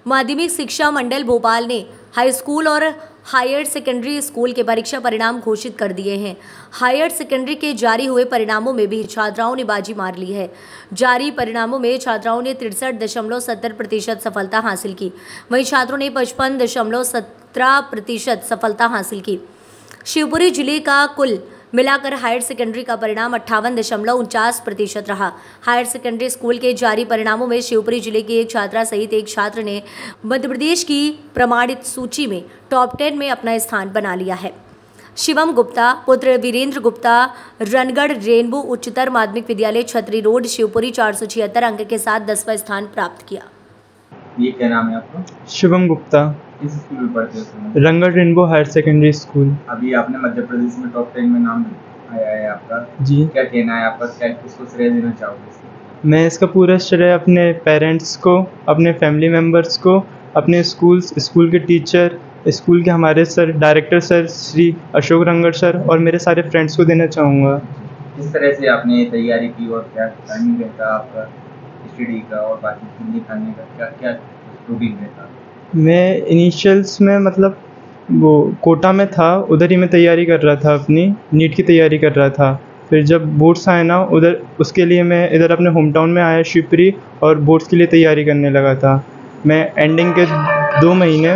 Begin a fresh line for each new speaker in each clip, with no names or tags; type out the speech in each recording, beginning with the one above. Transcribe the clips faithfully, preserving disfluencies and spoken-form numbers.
माध्यमिक शिक्षा मंडल भोपाल ने हाई स्कूल और हायर सेकेंडरी स्कूल के परीक्षा परिणाम घोषित कर दिए हैं। हायर सेकेंडरी के जारी हुए परिणामों में भी छात्राओं ने बाजी मार ली है। जारी परिणामों में छात्राओं ने तिरसठ दशमलव सत्तर प्रतिशत सफलता हासिल की, वहीं छात्रों ने पचपन दशमलव सत्रह प्रतिशत सफलता हासिल की। शिवपुरी जिले का कुल मिलाकर हायर सेकेंडरी का परिणाम अट्ठावन दशमलव उनचास प्रतिशत रहा। हायर सेकेंडरी स्कूल के जारी परिणामों में शिवपुरी जिले की एक छात्रा सहित एक छात्र ने मध्य प्रदेश की प्रमाणित सूची में टॉप टेन में अपना स्थान बना लिया है। शिवम गुप्ता पुत्र वीरेंद्र गुप्ता रनगढ़ रेनबो उच्चतर माध्यमिक विद्यालय छतरी रोड शिवपुरी चार सौ छिहत्तर अंक के साथ दसवां स्थान प्राप्त किया।
ये क्या नाम है आपका?
शिवम गुप्ता।
किस स्कूल में पढ़ते हो?
Rangarh rainbow higher secondary school.
अभी आपने मध्य प्रदेश में टॉप टेन में नाम आया है आपका,
जी।
क्या कहना है आपका, क्या किसको श्रेय देना चाहोगे?
मैं इसका पूरा श्रेय अपने पेरेंट्स को, अपने फैमिली मेम्बर्स को, अपने स्कूल्स स्कूल के टीचर, स्कूल के हमारे sir director sir Shri Ashok Rangad sir और मेरे सारे फ्रेंड्स को देना चाहूँगा।
किस तरह से आपने तैयारी की और क्या टाइमिंग रहता आपका स्टडी का और बाकी हिंदी खाने का, क्या क्या रूटीन रहता?
मैं इनिशियल्स में मतलब वो कोटा में था, उधर ही मैं तैयारी कर रहा था, अपनी नीट की तैयारी कर रहा था। फिर जब बोर्ड्स आए ना उधर, उसके लिए मैं इधर अपने होम टाउन में आया शिवपुरी और बोर्ड्स के लिए तैयारी करने लगा था। मैं एंडिंग के दो महीने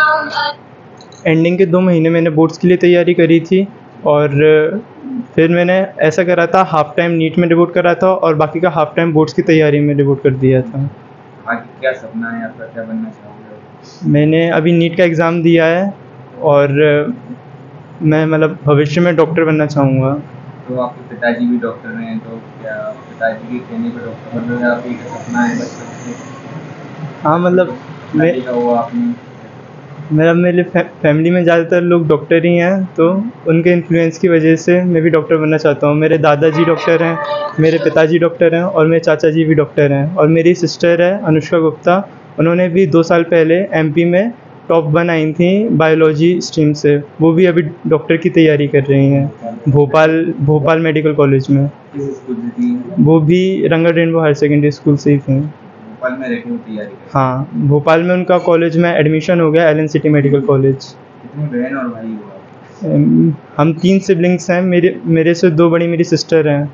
एंडिंग के दो महीने मैंने बोर्ड्स के लिए तैयारी करी थी और फिर मैंने ऐसा करा था, हाफ टाइम नीट में डिवोट करा था और बाकी का हाफ टाइम बोर्ड्स की तैयारी में डिवोट कर दिया था।
आगे क्या सपना है आपका, क्या बनना चाहोगे?
मैंने अभी नीट का एग्ज़ाम दिया है और मैं मतलब भविष्य में डॉक्टर बनना चाहूँगा।
तो आपके पिताजी भी डॉक्टर हैं, तो क्या पिताजी के कहने पर डॉक्टर बनना है आपका एक सपना है बचपन से?
हाँ मतलब मैं
हुआ आपने
मेरा मेरे फै, फैमिली में ज़्यादातर लोग डॉक्टर ही हैं, तो उनके इन्फ्लुएंस की वजह से मैं भी डॉक्टर बनना चाहता हूँ। मेरे दादाजी डॉक्टर हैं, मेरे पिताजी डॉक्टर हैं और मेरे चाचा जी भी डॉक्टर हैं और मेरी सिस्टर है अनुष्का गुप्ता, उन्होंने भी दो साल पहले एमपी में टॉप वन आई थी बायोलॉजी स्ट्रीम से, वो भी अभी डॉक्टर की तैयारी कर रही हैं भोपाल भोपाल मेडिकल कॉलेज में।
किस स्कूल से थी?
वो भी Rangarh rainbow higher secondary school से ही थी।
भोपाल में रहकर तैयारी कर?
हाँ, भोपाल में उनका कॉलेज में एडमिशन हो गया, L N city medical college.
कितनी बहन और भाई हुआ?
हम तीन सिबलिंग्स हैं, मेरे मेरे से दो बड़ी मेरी सिस्टर हैं।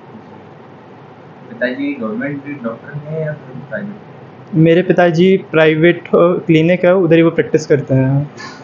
पिताजी गवर्नमेंट डॉक्टर हैं या प्राइवेट?
मेरे पिताजी प्राइवेट क्लिनिक है, उधर ही वो प्रैक्टिस करते हैं।